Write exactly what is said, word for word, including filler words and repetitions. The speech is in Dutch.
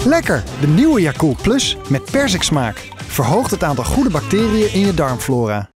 Lekker! De nieuwe Yakult Plus met persiksmaak verhoogt het aantal goede bacteriën in je darmflora.